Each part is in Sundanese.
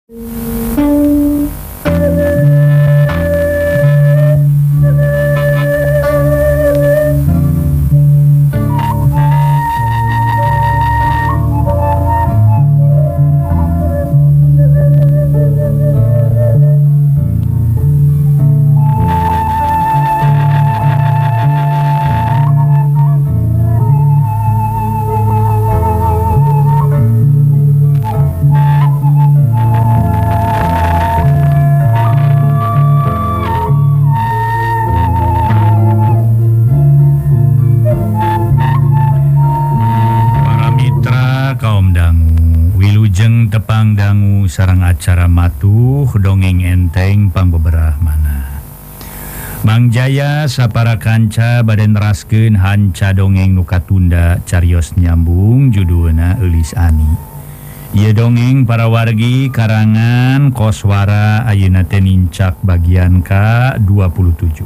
Tepang dangu sareng acara matuh dongeng enteng pangbeberah mana Mang Jaya sapara kanca badan neraskeun hanca dongeng nuka tunda carios nyambung judulna Eulis Ani. Ieu dongeng para wargi karangan Koswara ayeuna teh nincak bagian ka-27.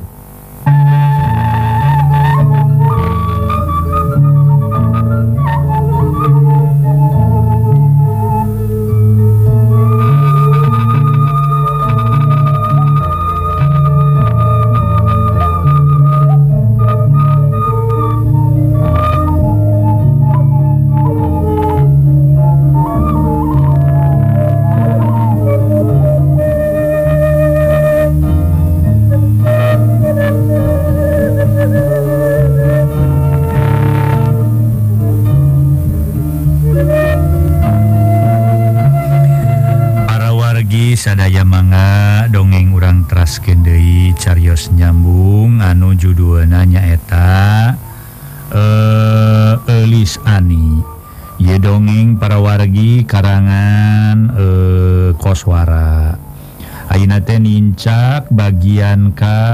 Sadaya mangga dongeng urang teraskeun deui carios nyambung anu judulna nyaeta Eulis Ani. Ieu dongeng para wargi karangan Koswara. Ayeuna teh nincak bagian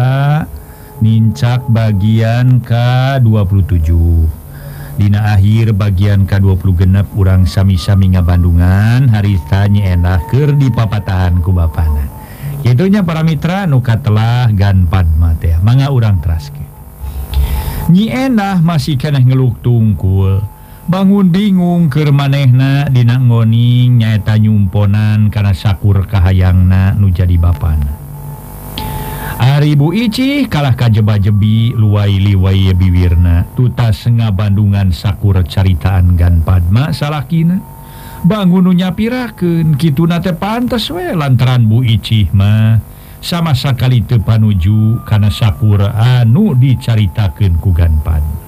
ka-27. Dina akhir bagian ka-20 genep urang sami-sami ngabandungan harita Nyi Endah keur dipapatahan ku bapana. Kitunya para mitra nu katelah Gan Padma teh mangga urang teraskeun. Nyi Endah masih keneh ngeluh tungkul. Bangun bingung keur manehna dina ngoning nyaeta nyumponan kana sakur kahayangna nu jadi bapana. Ari Bu Icih kalah kajeba-jebi luwai-liwai biwirna tutas ngabandungan sakur caritaan Gan Padma salakina. Bangun nu nyapirakeun kituna teh pantes we lantaran Bu Icih mah sama sakali teu panuju kana sakur anu dicaritakeun ku Gan Padma.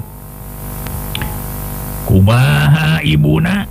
Kumaha ibuna?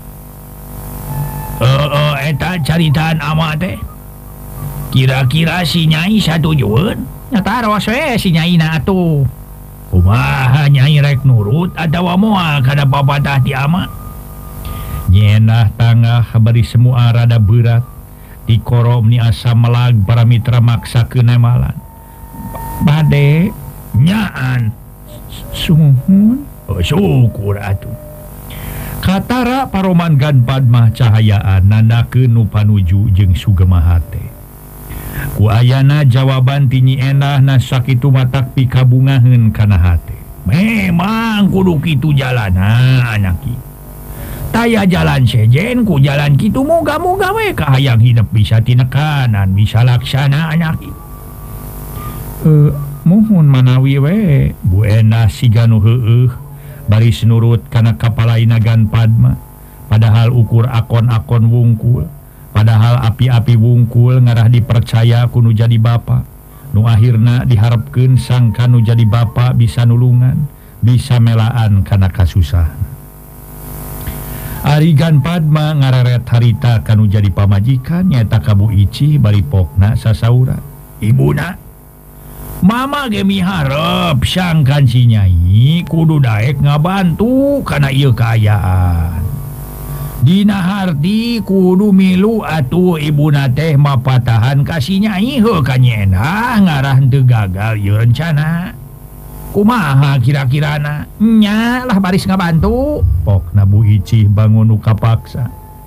Eta caritaan ama teh. Kira-kira si Nyai satujueun? Nyataros we si Nyai na atuh. Kumaha Nyai rek nurut atawa moal kana babatah ti ama? Nyi Endah tangah bari semua rada berat. Di korom ni asa melag para mitra maksa kenemalan. Bade nyaan suhun. Syukur atuh. Katara paroman Gan Padma cahayaan nandakeun nu panuju jeung sugemaha teh. Ku ayana jawaban ti Nyi Endah na sakitu matak pikabungaheun kana hate. Memang kudu kitu jalana anaki. Taya jalan sejen ku jalan kitu moga-moga we kahayang hidup bisa tinekanan bisa laksana anaki. Mohon manawi we Bu Endah siga nu heueuh baris nurut kana kapalaina Gan Padma. Padahal ukur akon-akon wungkul. Padahal api-api wungkul ngarah dipercaya kuno jadi bapa. Nu akhirna diharapkeun sangka nu jadi bapa bisa nulungan, bisa melaan kana kasusahan. Ari Gan Padma ngararet harita kanu jadi pamajikan nyaeta ka Bu Icih bari pokna sasaura. Ibuna, mama ge miharep sangkan si Nyai kudu daek ngabantu kana ieu kaayaan. Dina harti kudu milu atuh ibuna teh mapatahan kasih Nyai heuh ka Nyi Endah ngarah teu gagal ieu rencana. Kumaha kira-kirana? Nya lah baris ngabantu. Pokna Bu Icih bangun nu kapaksa.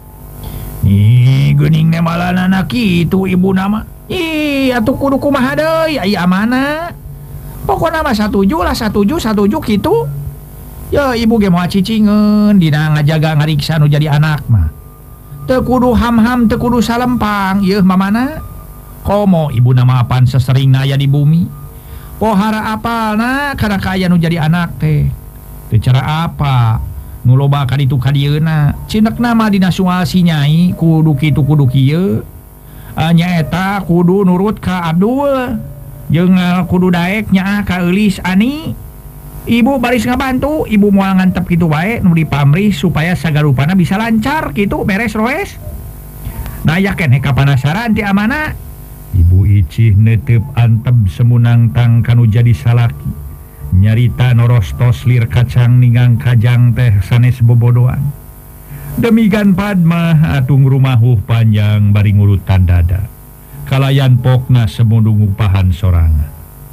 Ih geuning nemalanana kitu ibuna mah. Ih atuh kudu kumaha deui aya amanah. Pokona mah satuju kitu. Ya ibu ge moal cicingeun dina ngajaga ngariksa nu jadi anak mah. tekudu ham-ham tekudu salempang yeuh mamana komo ibu nama apaan sesering naya di bumi pohara apalna karena kaya nu jadi anak teh teu cara apa nu loba ka ditu ka dieuna cinek nama dina soal si nyai kudu kitu kudu kieu nyaeta kudu nurut ka Abdul jeung kudu daek nyaa ka Eulis Ani ibu baris ngabantu ibu moal ngantep kitu bae nu dipamrih supaya sagarupana bisa lancar kitu beres roes daya keneh kapanasaran ti amana ibu Icih netep antep semunang tang kanu jadi salaki nyarita norostos lir kacang ningang kajang teh sanes bobodoan demikian Padma atung rumahuh panjang bari ngurutan dada kalayan pokna semundung upahan sorangan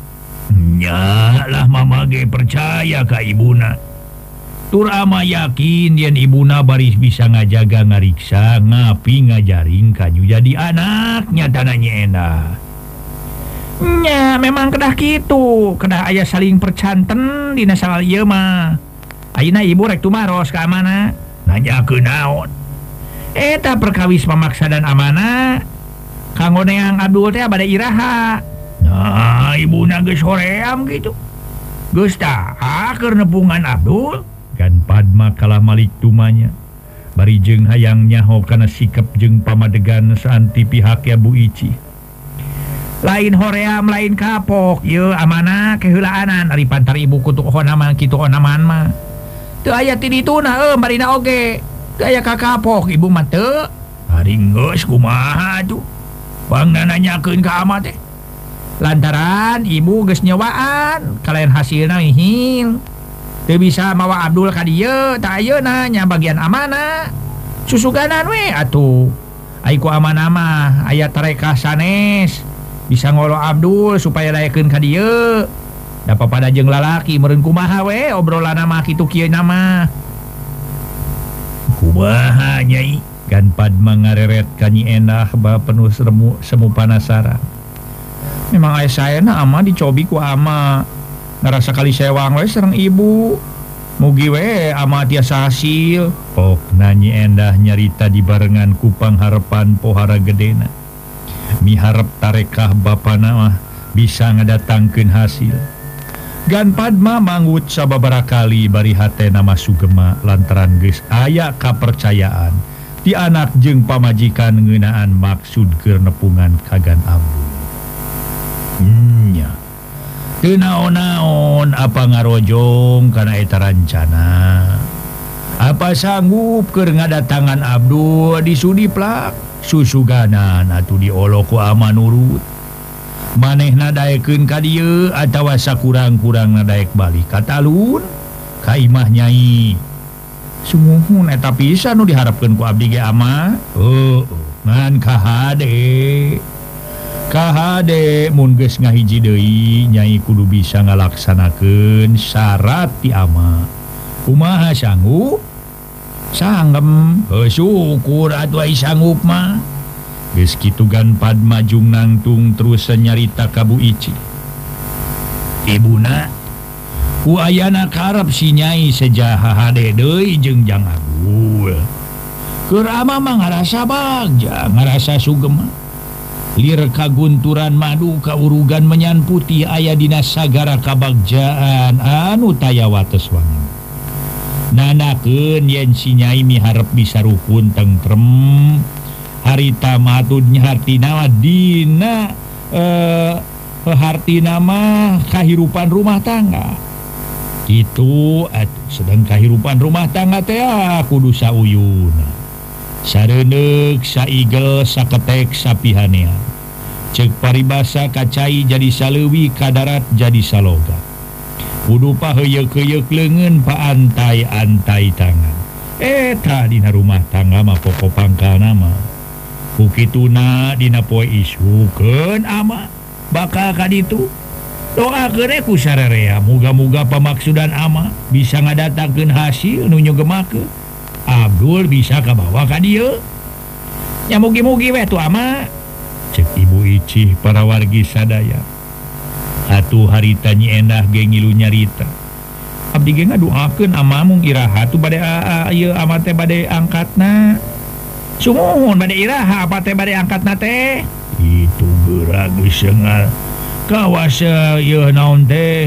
nya lah mama ge percaya ka ibuna tur ama yakin yen ibuna baris bisa ngajaga ngariksa ngapi ngajaring kanyu jadi anaknya tananya endah nya memang kedah kitu kedah aya saling percanten dina soal ieu mah ayeuna ibu rek tumaros ka amana nanyakeun naon eta perkawis pamaksa dan amana kanggo neang Abdul teh bade iraha nah ibuna geus hoream gitu geus tah keur nepungan Abdul kan Padma kalah malik tumanya bari jeung hayang nyaho kana sikap jeung pamadegan saanti pihak ya Bu Icih lain hoream lain kapok yeuh amanah keheulaan ari pantar ibu kutu onaman kitu onaman mah teu aya ti dituna marina oge teu aya kakapok ibu mah teu ari geus kumaha tuh bangna nanyakeun ka ama teh lantaran ibu geus nyewaan kalayan hasilna hil teu bisa mawa Abdul ka dieu tak ayeuna nya bagian amanah susuganan we atuh ai ku amanah mah aya tarekah sanes bisa ngolo Abdul supaya daekeun ka dieu da papada jeung lalaki meureun kumaha we obrolanna mah kitu kieu nama kumaha nyai kan Padma ngareret ka Nyi Endah ba penuh semu panasaran memang aya saena ama dicobi ku ama ngarasa kali sewang we sareng ibu mugi we ama tiasa hasil pokna Nyi Endah nyarita dibarengan ku pangharepan pohara gedena miharep tarekah bapana mah bisa ngadatangkeun hasil gan Padma manggut sababaraha kali bari hatena mah sugema lantaran geus aya kapercayaan ti anak jeung pamajikan ngeunaan maksud keur nepungan kagan Abdul nya teu naon-naon apa ngarojong kana eta rancana apa sanggup keur ngadatangan Abdul di sudiplak susuganan atuh diolo ku ama nurut manehna daekeun ka dieu atawa sakurang-kurangna daek balik ka talun ka imah nyai sumuhun eta pisan nu diharapkeun ku abdi ge ama ngan KHD mun geus ngahiji deui nyai kudu bisa ngalaksanakeun syarat ti ama kumaha sanggup sanggem syukur atuh ai sanggup mah geus kitu gan Padma jung nangtung terus nyarita ka Bu Icih ibuna ku ayana karep si nyai sejaha hade deui jeung Jang Agul keur ama mah ngarasa bagja ngarasa sugema lir kagunturan madu kaurugan menyan putih aya dina sagara kabagjaan anu taya wates wangun nanakeun yen si nyai miharep bisa rukun tentrem harita matudnya hartina dina hartina mah kahirupan rumah tangga itu sedang kahirupan rumah tangga teh kudu sauyuna sareundeuk saigel saketek sapihanean cek paribasa kacai jadi saleuwi kadarat jadi saloga kudu paheyeuk-heyeuk leungeun paantai-antai tangan eta dina rumah tangga mah pokok pangkalna mah kukituna dina poe isukeun ama bakal ka ditu doakeun ku sararea muga-muga pamaksudan ama bisa ngadatangkeun hasil nu nyogemakeun Abdul bisa kabawa ka dieu nya mugi-mugi we tu ama cek Ibu Icih para wargi sadaya atuh harita Nyi Endah ge ngilu nyarita abdi ge ngaduakeun ama mung iraha tu bade ieu ama teh bade angkatna Sumohun bade iraha apa teh bade angkat nate? Itu gerak geus sengal. Kawas ieu naon teh?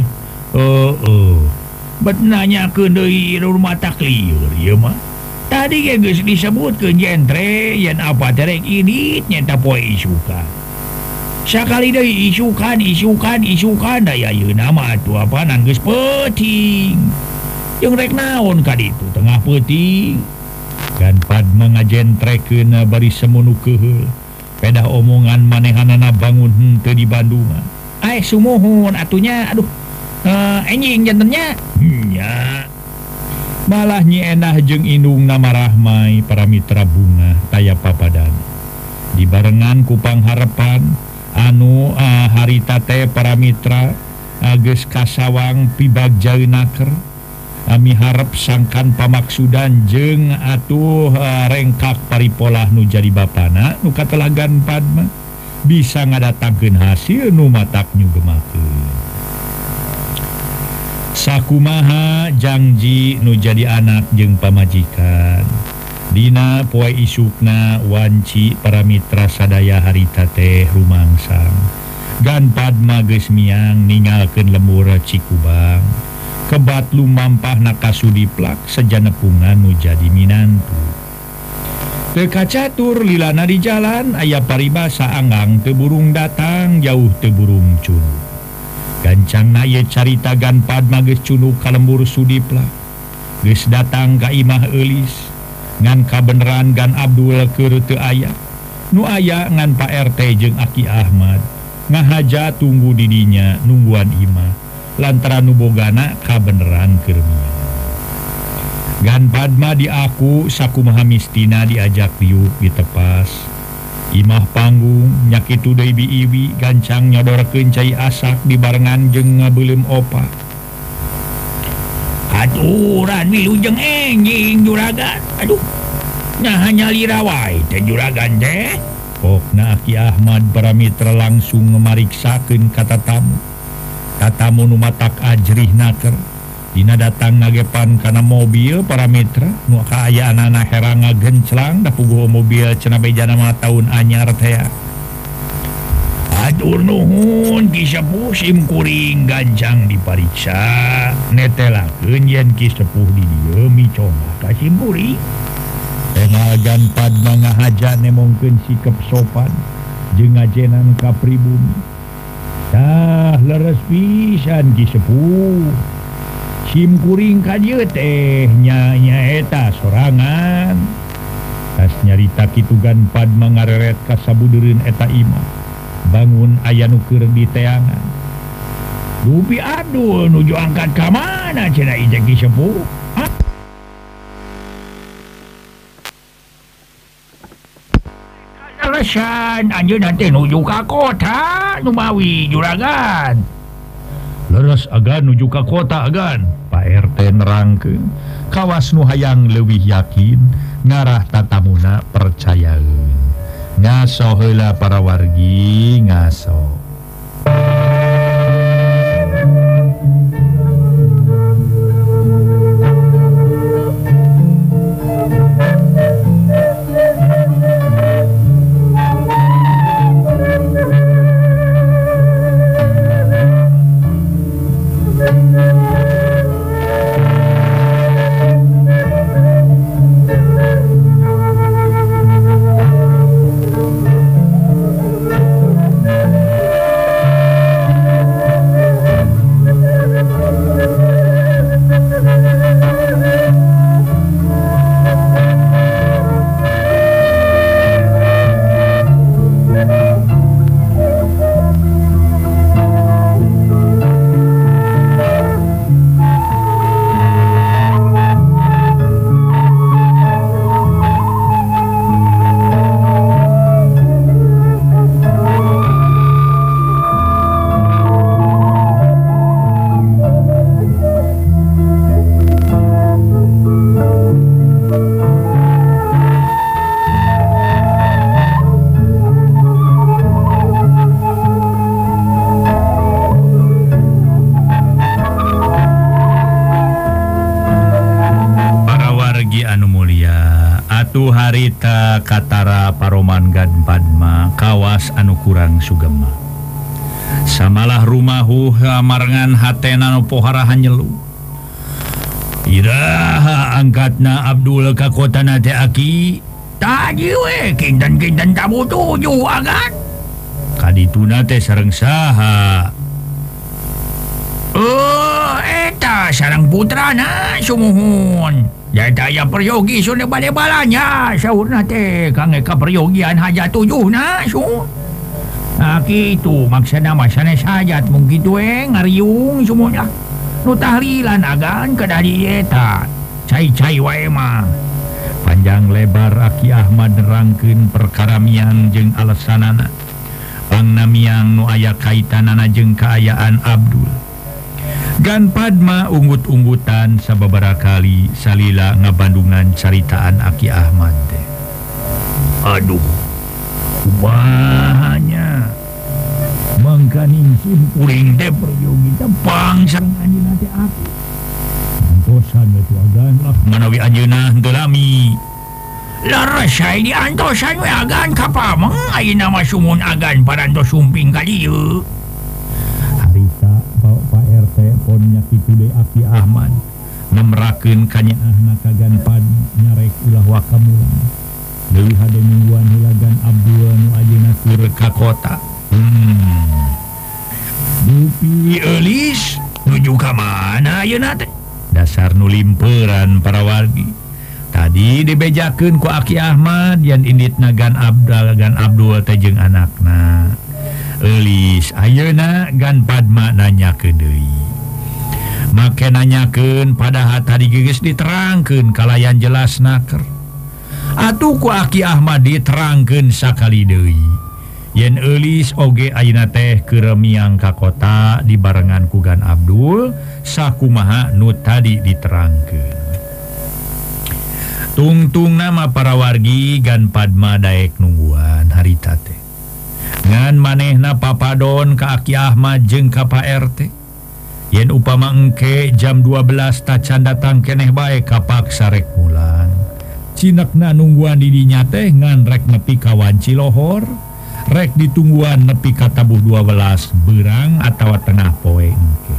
Bet nanyakeun deui rumah taklir ieu mah. Tadi ge geus disebutkeun jentre yen apa teh rek idit nyata poe isukan. Sakali deui isukan daya yeuna mah atuh apanan geus peuting. Jeung rek naon ka ditu tengah peuting. Gan Padma ngajentrekeun bari semunu keheul. Pedah omongan manehanana bangun henteu di Bandung. Sumohun atunya aduh. Enjing jantennya. Nya. Malah Nyi Enah jeung indungna marahmai para mitra bunga taya papadan. Dibarengan ku pangharepan anu harita teh para mitra geus kasawang pibagjaeunaker. Miharep sangkan pamaksudan jeung atuh rengkak paripolah nu jadi bapana nu katelagan Padma bisa ngadatangkeun hasil nu matak nyugemakeun. Sakumaha janji nu jadi anak jeung pamajikan. Dina poe isukna wanci para mitra sadaya harita teh rumangsang. Gan Padma geus miang ninggalkeun lembur Cikubang. Kebat lumampah nakasudiplak sejanepungan nu jadi minantu. Teu kacatur lilana di jalan aya paribasa anggang teu burung datang jauh teu burung cunuk. Gancangna ieu carita Gan Padma geus cunuk ka lembur sudiplak. Geus datang ka imah eulis ngan kabeneran Gan Abdul keur teu aya. Nu aya ngan Pak RT jeung Aki Ahmad ngahaja tunggu di dinya nungguan imah. Lantaran nubogana kabeneran kermia. Gan Padma diaku sakumaha mistina diajak riuk ditepas. Imah panggung nyakitu deui ibi gancang nyodorkeun cai asak dibarengan jeung ngabeulem opa. Aturan wilujeng enjing juragan. Aduh. Nah hanya lirawai teh juragan teh. Pokna Aki Ahmad para mitra langsung ngamariksakeun kata tamu. Tatamu nu matak ajrih naker dina datang nagepan kana mobil para mitra nu kaayaanana herang ngagenclang da puguh mobil cenah bejana mah taun anyar teh. Atur nuhun Ki Sepuh simkuring gancang dipariksa netelakeun yen Ki Sepuh di dieu micongah ka simkuring. Tengah Gan Padma ngahaja nemongkeun sikep sopan jeung ngajenan ka pribumi. Tah leres pisan Ki Sepuh. Simkuring ka dieu teh nya eta sorangan. Tas nyarita kitu Gan Padma ngareret ka sabudeureun eta imah. Bangun aya nu keur di teangan. Dupi Abdul nuju angkat ka mana cenah ieu Ki Sepuh? Leresan anjeunna teh nuju ka kota nu mawi juragan. Leres agan nuju ka kota agan. Pak RT nerangkeun. Kawas nu hayang leuwih yakin ngarah tatamuna percayaeun. Ngaso heula para wargi ngaso. Suatu harita Katara Paroman Gan Padma kawas anu kurang sugema. Samalah rumahu marengan hatena nu pohara hanyelu. Iraha angkatna Abdul ka kotana teh Aki. Tadi we kinten-kinten tabu tujuh agan. Kadituna teh sareng saha? Eta sareng putrana sumuhun. Jata ya peryogi sune bade balanya saurna teh kangge kaperyogian hajat tujuhna su. Nah kitu maksana masana sajat mungkin tu ngariung semuanya. Nu tahlilan agan kadari eta. Cai-cai wae mah. Panjang lebar Aki Ahmad nerangkeun perkara miang jeung alesanana. Pangna miang nu aya kaitanana jeung kaayaan Abdul. Gan Padma unggut-unggutan sababaraha kali salila ngabandungan caritaan Aki Ahmad teh. Aduh. Kubahanya mangkaning sim kuring teh peryogi teh pangsang anjeunna teh Aki. Antosan atuh agan lah manawi anjeunna henteu lami. Larasai di antosan we agan kapamang ayeuna mah sumun agan parantos sumping ka dieu. Harita Pak RT pon nya kitu deui Aki Ahmad nemrakeun kanyaahna ka Gan Padma nyarek ulah wakamulan. Deui hade mingguan hilagan Abdul nu ajeuna keur ka kota. Dupi eulis nuju ka mana ayeuna teh? Dasar nu limperan para wargi. Tadi dibejakeun ku Aki Ahmad yen inditna Gan Abdul teh jeung anakna. Eulis ayeuna Gan Padma nanyakeun deui. Make nanyakeun padahal tadi geus diterangkeun kalayan jelas naker. Atuh ku Aki Ahmad diterangkeun sakali deui. Yen eulis oge ayeuna teh keur miang ka kota dibarengan ku Gan Abdul sakumaha nu tadi diterangkeun. Tungtung nama para wargi Gan Padma daek nungguan harita teh. Ngan manehna papadon ka Aki Ahmad jeung ka Pak RT. Yen upama engke jam 12 tacan datang keneh bae kapak sarek mulang. Cinekna nungguan di dinya teh ngan rek nepi ka wanci lohor. Rek ditungguan nepi ka tabuh 12 beurang atawa tengah poe engke.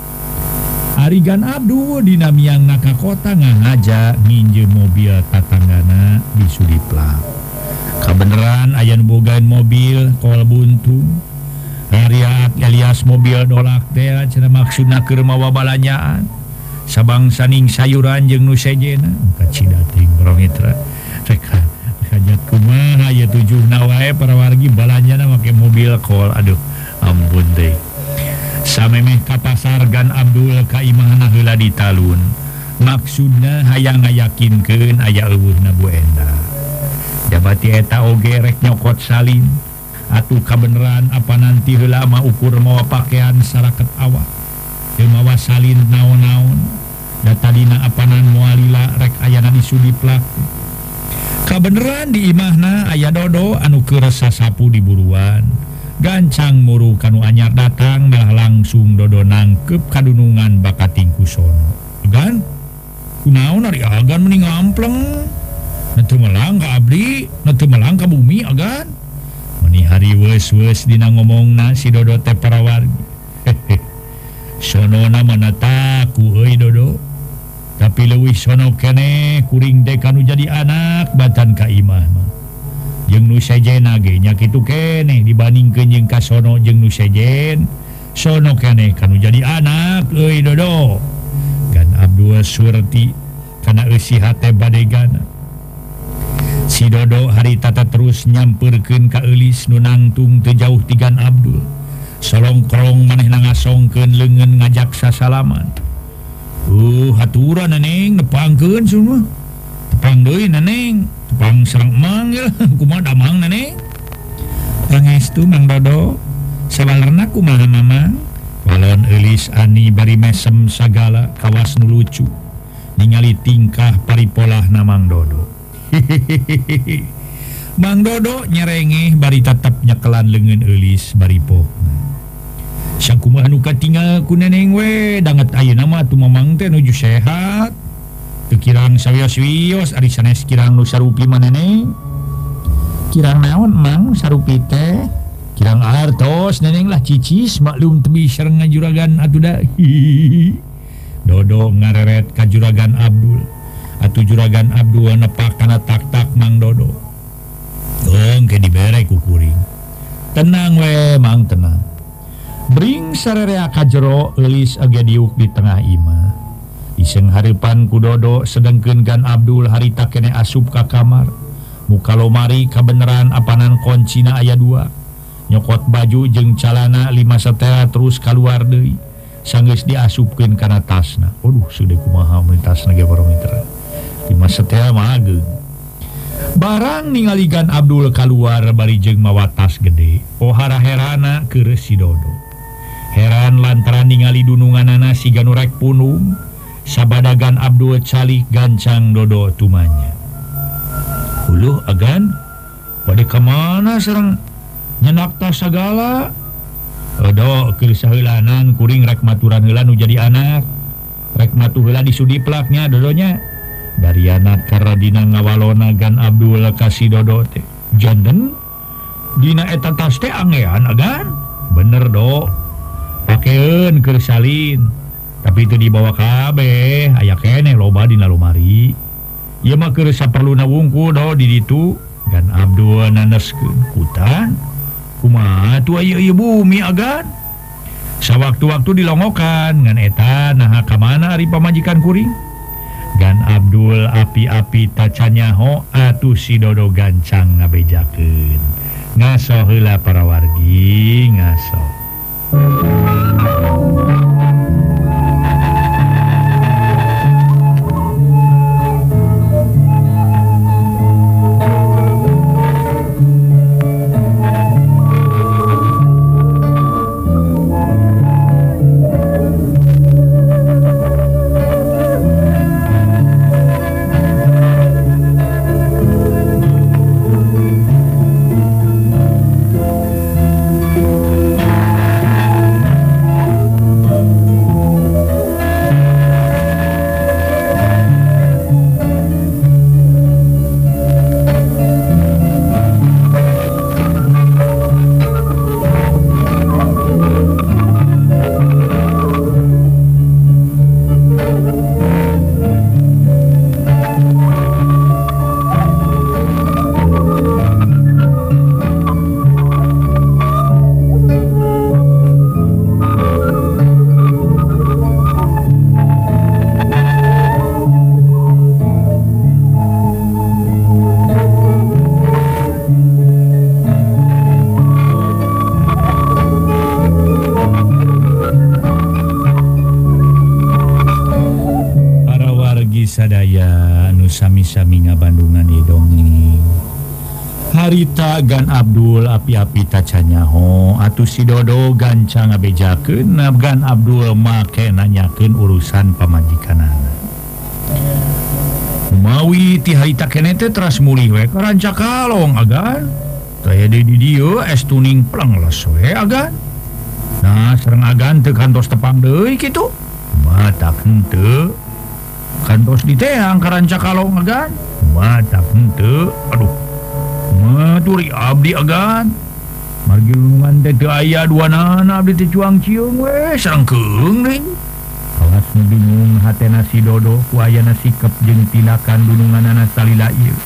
Ari Gan Abdul dina miangna ka kota ngahaja nginjem mobil tatanggana di Sudiplak. Kabeneran aya nu bogaen mobil kol buntung. Ariat alias mobil dolak teh cenah maksudna keur mawa balanyaan. Sabang saning sayuran jeung nu sejena ka Cidating Bro-Mitra. Rek hajat kumaha ya tujuhna wae para wargi balanjana make mobil kol. Aduh ampun teh. Samemeh ka pasar Gan Abdul ka imahna heula di talun. Maksudna hayang ngayakinkeun aya eueuhna Bu Enda. Jabati eta oge rek nyokot salin. Atuh kabeneran apa nanti heula mah ukur mawa pakaian saraket awak. Teu mawa salin naon-naon. Da tadina apanan moalila rek ayana di Sudiplak. Kabeneran di imahna aya Dodo anu keur sasapu di buruan. Gancang muru kanu anyar datang malah langsung Dodo nangkep kadunungan bakating kusono. Gan? Kunaon ari agan mending ngampleng? Neteu melang ka abdi, neteu melang ka bumi agan. Meni hari weus-weus dina ngomongna si Dodo teh para wargi. Sonona mana taku euy Dodo. Tapi leuwih sono keneh kuring teh kanu jadi anak batan ka imah mah. Jeung nu sejena ge nya kitu keneh dibandingkeun jeung ka sono jeung nu sejen. Sono keneh kanu jadi anak euy Dodo. Gan Abdul surti kana eusi hate badegana. Si Dodo harita terus nyamperkeun ka eulis nu nangtung teu jauh ti Gan Abdul. Solongkrong manehna ngasongkeun leungeun ngajak sasalaman. Haturan neneng nepangkeun semua. Tepang deui neneng, tepang sareng emang ya. Kumaha damang neneng? Pangestu Mang Dodo. Sabalerna kumaha Mamang? Walon eulis ani bari mesem sagala kawas nu lucu. Ningali tingkah paripolahna Mang Dodo. Mang Dodo nyerengeh bari tetep nyekelan leungeun eulis bari pohna. Sakumaha nu katinggal ku neneng we danget ayeuna mah atuh Mamang teh nuju sehat. kirang sawios-wios ari sanes kirang nu sarupi maneneng. Kirang naon mang sarupi teh? Kirang artos neneng lah cicis maklum teu bisa ngajuragan atuh da. Dodo ngareret ka juragan Abdul. Atuh juragan Abdul nepak kana tak-tak Mang Dodo. Engke dibere ku kuring. Tenang we Mang tenang. Bring sarerea ka jero eulis age diuk di tengah imah. Iseng haripan ku Dodo sedengkeun Gan Abdul harita kene asup ka kamar. Muka lomari kabeneran apanan koncina aya 2. Nyokot baju jeung calana 5 setera terus keluar deui. Sanggeus diasupkeun kana tasna. Waduh sudah kumaha mun tasna ge barometer. 5 setera mah ageung. Barang ningali Gan Abdul keluar bari jeung mawa tas gede. Pohara herana keur si Dodo. Heran lantaran ningali dununganana si Ganu rek punung. Sabada Gan Abdul calik gancang Dodo tumanya. Uluh agan, pada kemana serang nyenak tas segala? Dodo keur saheulanan kuring rek maturan heula nu jadi anak. Rek matu heula disudiplaknya Dodonya. Dari anak karena dina ngawalona Gan Abdul kasih Dodo teh janden dina eta tas teh angean agan bener do pakeun keur salin tapi itu dibawa kabeh aya keneh loba dina lomari ieu mah keur saperluna wungkul do di ditu. Gan Abdul naneskeun hutan kumaha atuh ieu bumi agan sawaktu-waktu dilongokan ngan eta naha ka mana ari pamajikan kuring. Gan Abdul api-api tacanyaho atuh si Dodo gancang ngabejakeun. Ngaso heula para wargi, ngaso. Sadaya anu sami-sami ngabandungan ieu dongeng. Harita Gan Abdul api-api tacanyaho atuh si Dodo gancang ngabejakeun Gan Abdul make nanyakeun urusan pamajikanana. Umawi ti harita keneh teh teras mulih we ka ranca kalong agan. Taya di dieu es tuning plengles we agan. Nah sareng agan teu kantos tepang deui kitu. Matak henteu kantos diteang ka ranca kalong agan. Matak henteu. Aduh. Maturi abdi agan. Margi lungan teh teu aya duanana abdi teh cuang cieung we sangkeung deui. Alas nu bingung hatena si Dodo ku ayana sikep jeung tindakan dununganana salila ieu.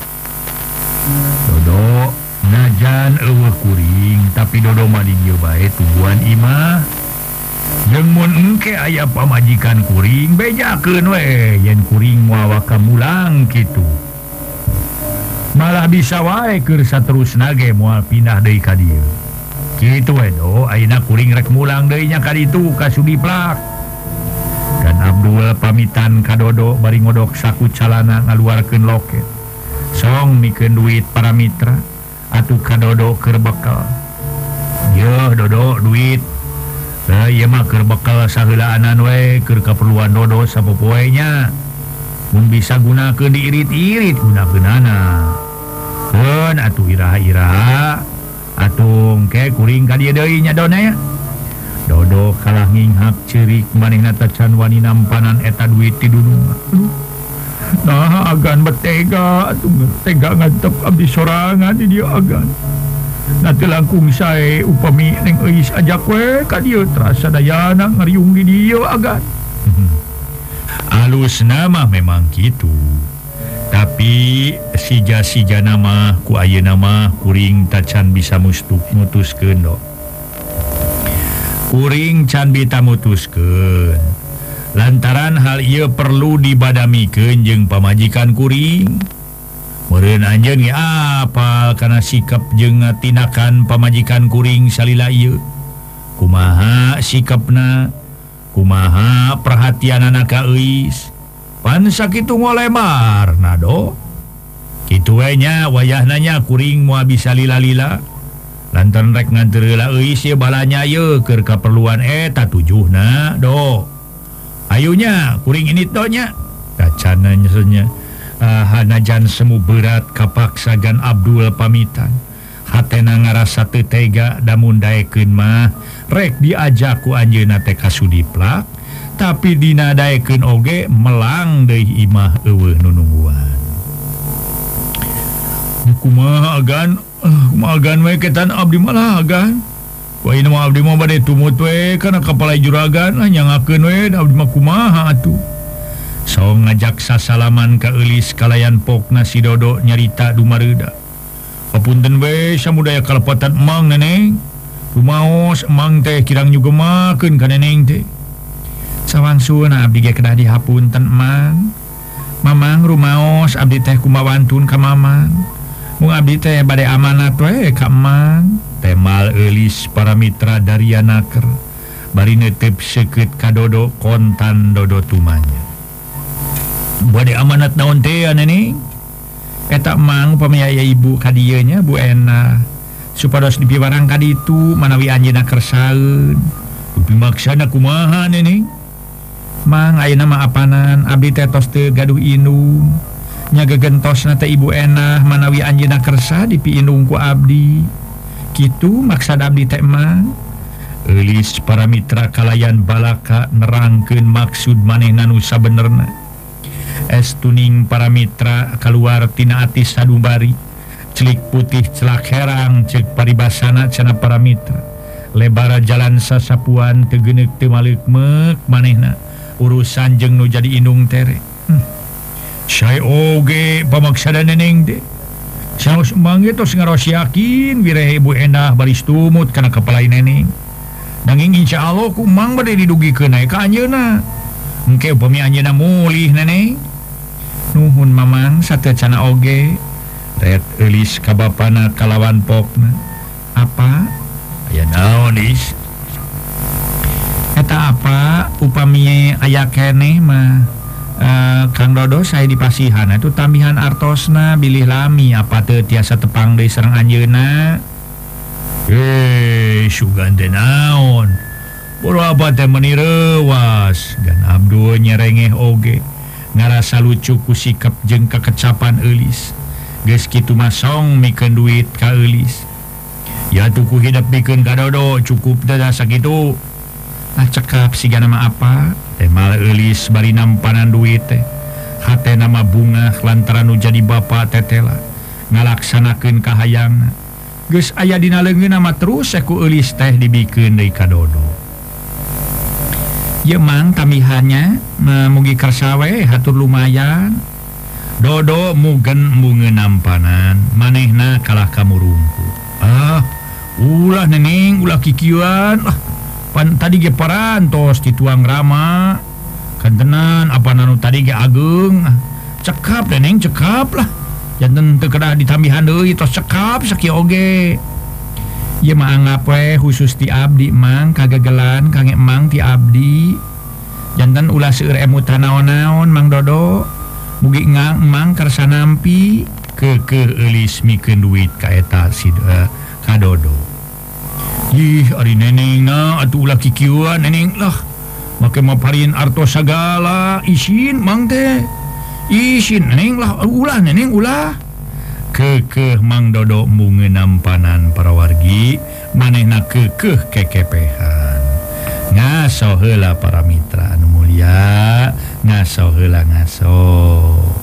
Dodo najan eueuh kuring tapi Dodo mah di dieu bae tujuan imah. Jeung mun engke aya pamajikan kuring bejakeun we yen kuring moal wakamulang kitu. Malah bisa wae keur saterusna ge moal pindah deui ka dieu. Kitu we do ayeuna kuring rek mulang deui nya ka ditu ka Sudiplak. Gan Abdul pamitan ka Dodo bari ngodok saku calana ngaluarkeun loket. Song mikeun duit para mitra atuh ka Dodo keur bekal. Yeuh Dodo duit. Ieu mah keur bekal saheulaanan we keur kaperluan Dodo sapopoe nya. Mun bisa gunakeun diirit-irit gunakeunana. Keun atuh iraha-iraha. Atuh engke kuring ka dieu deui nya Dona. Dodo kalah nginghak ceurik manehna tacan wani nampanan eta duit ti dunungan. Nah agan betega tega ngantep abdi sorangan di dia agan. Nanti langkung saya upami neng eis ajak we ka dia terasa dayana ngariung di dia agan. Alus nama memang gitu. Tapi sija nama ku ayeuna mah kuring tacan bisa mutuskeun do. Kuring can bisa mutuskeun. Lantaran hal ieu perlu dibadamikeun jeung pamajikan kuring. Meureun anjeun ge apal kana sikap jeung tindakan pamajikan kuring salila ieu. Kumaha sikapna? Kumaha perhatianana ka euis? Pan sakitu ngolemar nado. Kitu we nya wayahna nya kuring moal bisa lila-lila. Lantaran rek ngantereula euis ye balanya ye keur kaperluan eta tujuhna do. Ayunya kuring ini tonya kacana nyesenya. Hanajan semu berat kapaksagan Abdul pamitan. Hatena ngarasa teu tega damun daekeun mah rek diajak ku anjeunna teh ka sudiplak, tapi dina daekeun oge melang deui imah eueuh nunungguan. Kumaha agan? Kumaha agan we ketan abdi malah agan. Wah ini mah abdi mah bade tumut we kana kapalai juragan nyangakeun we abdi mah kumaha atuh. Saong ngajak sasalaman ka eulis kalayan pokna si Dodo nyarita dumareuda. Papunten we samudaya kalepatan emang neneng. Rumaos emang teh kirang nyugemakeun ka neneng teh. Sawangsun abdi ge kedah dihapunten emang. Mamang rumaos abdi teh kumawantun ka mamang. Mung abdi teh bade amanat we ka emang. Temal eulis para mitra Daryanaker bari neuteup seukeut ka Dodo kontan Dodo tumanya. Bade amanat naon teh neneng? Eta emang upami aya ibu ka dieu nya Bu Ena supados dipiwarang ka ditu manawi anjeunna kersaeun. Upi maksana kumaha neneng? Mang ayeuna mah apanan abdi teh tos teu gaduh indung. Nya gegentosna teh Ibu Ena manawi anjeunna kersa dipiindung ku abdi. Kitu maksad abdi teh mang. Eulis para mitra kalayan balaka nerangkeun maksud manehna nu sabenerna. Estuning para mitra keluar tina ati sadubari. Celik putih celak herang cek paribasana cenah para mitra. Lebar jalan sasapuan teu geuneuk teu maleuk-meuk manehna urusan jeung nu jadi indung tere. Saya oge pamaksana neneng teh. Saos emang ge tos ngaros yakin wirehe Bu Endah baris tumut kana kapalai neneng. Nanging insyaallah ku mang bade didugikeun nae ka anjeunna. Engke upami anjeunna mulih neneng. Nuhun mamang sateucana oge. Red eulis ka bapana kalawan pokna. Apa? Aya naon is? Eta apa upami aya keneh mah Kang Dodo saya dipasihan itu tambihan artosna bilih lami apa teu tiasa tepang deui sareng anjeunna. Sugan teh naon? Boro apa teh meuni reuwas dan Abdul nyerengeh oge. Ngarasa lucu ku sikap jeung kakecapan eulis. Geus kitu mah song mikeun duit ka eulis. Ya tuku hidup pikeun ka Dodo cukup teh sakitu. Cekap sigana mah apa? Temal eulis bari nampanan duit teh. Hatena mah bungah lantaran nu jadi bapa tetela. Ngalaksanakeun kahayangna. Geus aya dina leungeunna mah terus ku eulis teh dibikeun deui ka Dodo. Ye mang tambihannya mugi kersa we hatur lumayan. Dodo mugen embungeun nampanan manehna kalah kamurungku. Ulah neneng ulah kikieuan pan tadi ge parantos dituang rama kantenan apa nanu tadi ge ageung cekap neneng cekap lah janten teu kedah ditambihan deui tos cekap sakieu oge. Ieu mah anggap we khusus ti abdi mang kagagelan kangge emang ti abdi. Janten ulah seueur emutan naon-naon Mang Dodo. Mugi emang kersa nampi keukeuh eulis mikeun duit ka eta si ka Dodo. Ih ari nenengna atuh ulah kikieuan neneng lah. Make maparin artos sagala isin Mang teh. Isin neneng lah ulah neneng ulah. Keukeuh Mang Dodo embungeun nampanan para wargi manehna keukeuh kekepehan. Ngaso heula para mitra anu mulia, ngaso heula ngaso.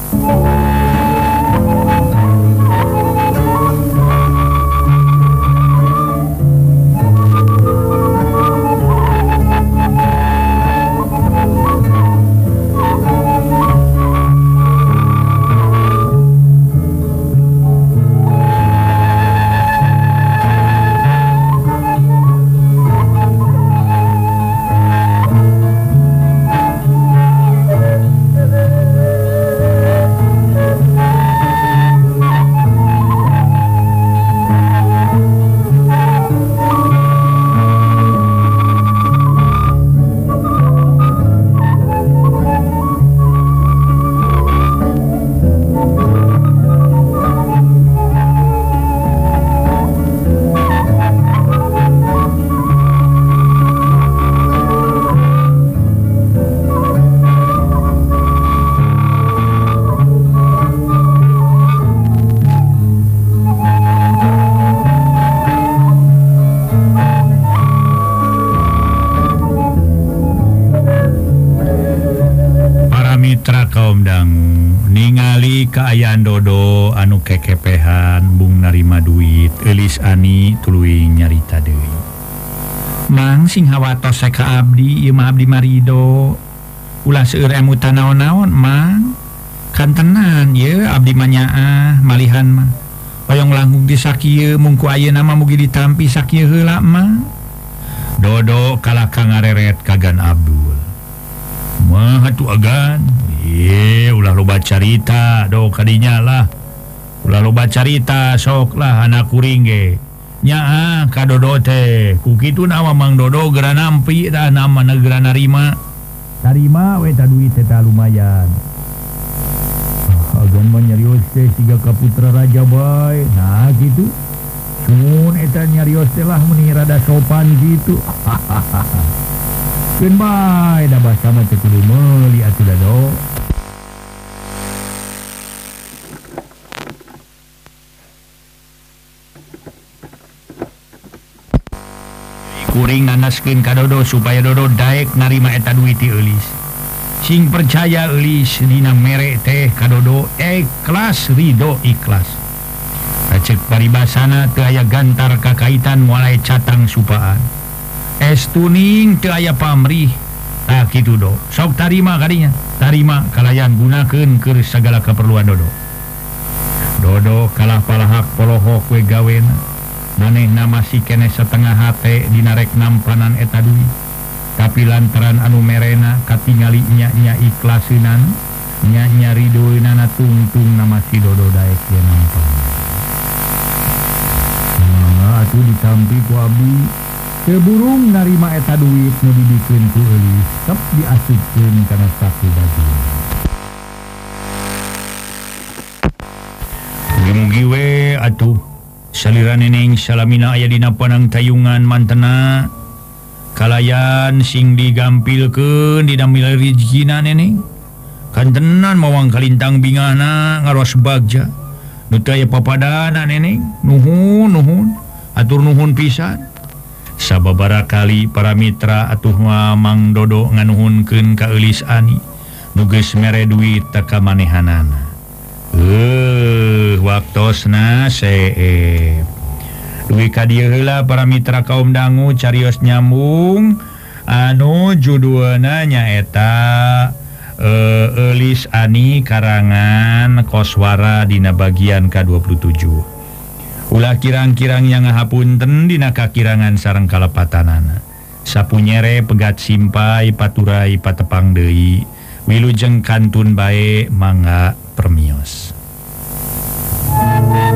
Kaayaan Dodo anu kekepehan bung narima duit Elis Ani tuluy nyarita deui. Mang sing hawatos saya ka abdi ieu mah abdi marido. Ulah seueur emutan naon-naon mang. Kan tenan ye abdi mah nyaah malihan mah. Hoyong langkung di sakieu mung ku ayeuna mah mugi ditampi sakieu heula mah. Dodo kalah ka ngareret kagan Abdul. Mah atuh agan. Ulah loba carita do kadinya lah. Ulah loba carita sok lah anak kuring ge. Nyaa ka Dodo teh. Ku kitu nama Mang Dodo geura nampi dah nama negara narima. Tarima we ta duit teh lumayan. Agan mah nyarios teh siga ka putra raja bae. Nah gitu. Mun eta nyarios teh lah meni rada sopan gitu. Keun bae da basa mah teh kudu meuli atuh Dodo. Kuring nanaskeun ka Dodo supaya Dodo daek narima eta duit ti Eulis. Sing percaya Eulis dina mere teh ka Dodo ikhlas ridho ikhlas. Cek paribasana teu aya gantar kakaitan moal catang supaan. Estuning teu aya pamrih. Tah kitu do. Sok tarima kadinya. Tarima kalayan gunakeun keur sagala keperluan Dodo. Dodo kalah palahak polohok we gawena. Manehna masih kene setengah hate dinarek nampanan eta duit. Tapi lantaran anu merena katingali nya ikhlasinan, nya ridoeunana tungtung nama si Dodo daek ye nampan. Nah, atuh ditampi ku abdi teu burung narima eta duit nu dibikeun ku Eulis, tep diasupkeun kana saku bagian. Mugi-mugi we atuh salira neneng salamina aya dina panang tayungan mantena kalayan sing digampilkeun dina milih rezekina neneng kan tenan mawang kalintang bingahna ngaros bagja nu teu aya papadana neneng nuhun atur nuhun pisan sababaraha kali para mitra atuh Mang Dodo nganuhunkeun ka Eulis Ani nu geus mere duit teu ka manehanana. Waktosna see duwi ka dieu heula para mitra kaum dangu carios nyambung anu judulna nyaeta Eulis Ani karangan Koswara dina bagian ka-27. Ulah kirang-kirang yang ngahapunten dina kakirangan sareng kalepatanana. Sapunyere pegat simpai paturai patepang deui wilujeng kantun bae mangga permios.